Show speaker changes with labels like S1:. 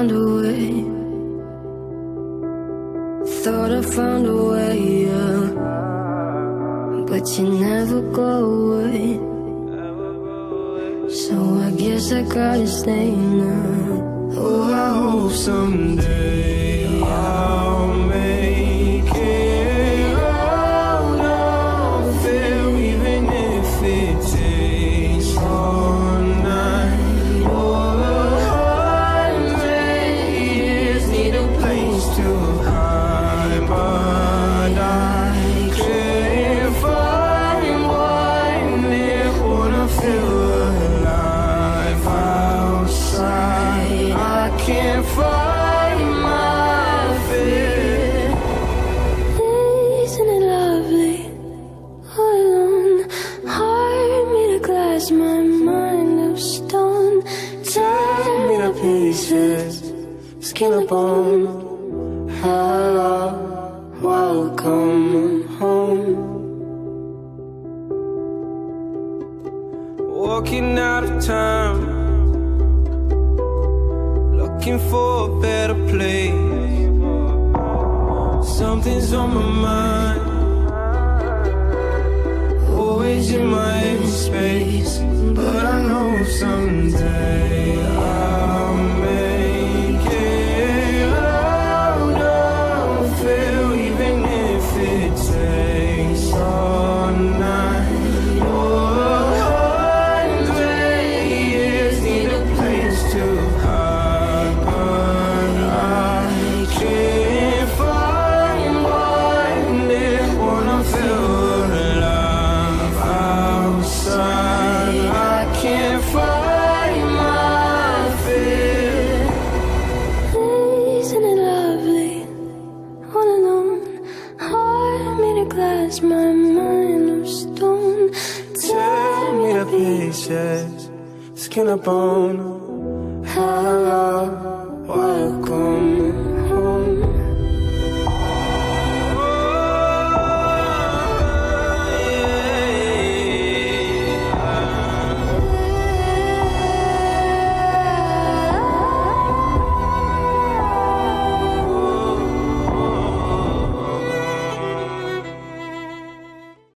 S1: found a way. Thought I found a way, yeah. But you never go away. So I guess I gotta stay now. Oh, I hope someday I'll make it out of there, even if it takes all night or 100 years. Need a place to hide, but I can't find one there. Wanna feel alive outside. I can't find my fear. Isn't it lovely? All alone, heart made of glass, my mind of stone. Tear me to pieces, skin and bone. Hello, welcome home. Walking out of time, looking for a better place. Something's on my mind, always in my empty space. But I know someday I'll make it out of here, even if it takes all night or 100 years. Need a place to hide, but I can't find one there. Wanna feel alive outside. I can't find my fear. Isn't it lovely? All alone, heart made of glass, my mind of stone. Tear me to pieces, skin and bone. Hello, welcome